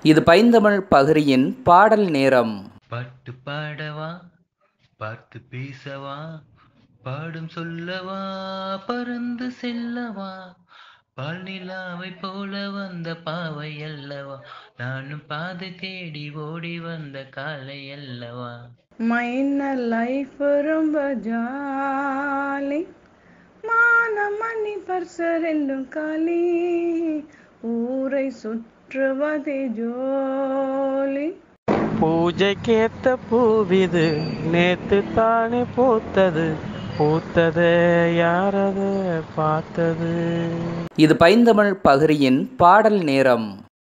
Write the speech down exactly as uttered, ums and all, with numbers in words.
இது பைந்தமிழ் பகிரியின் பாடல் நேரம். பாட்டு பாடவா, பார்த்து பேசவா, பாடும் சொல்லவா, பறந்து செல்லவா, பால் நிலாவை போல வந்த பாவை அல்லவா, நானும் பாதை தேடி ஓடி வந்த காலை அல்லவா. மைன லைஃப் ரொம்ப ஜாலி, மான மணி பர்ச ரெண்டும் காலி, ஊரை சுற்றுவதே ஜோலி. பூஜைக்கேத்த பூவிது நேத்து தானே பூத்தது, பூத்தது யாரது பார்த்தது. இது பைந்தமிழ் பகிரியின் பாடல் நேரம்.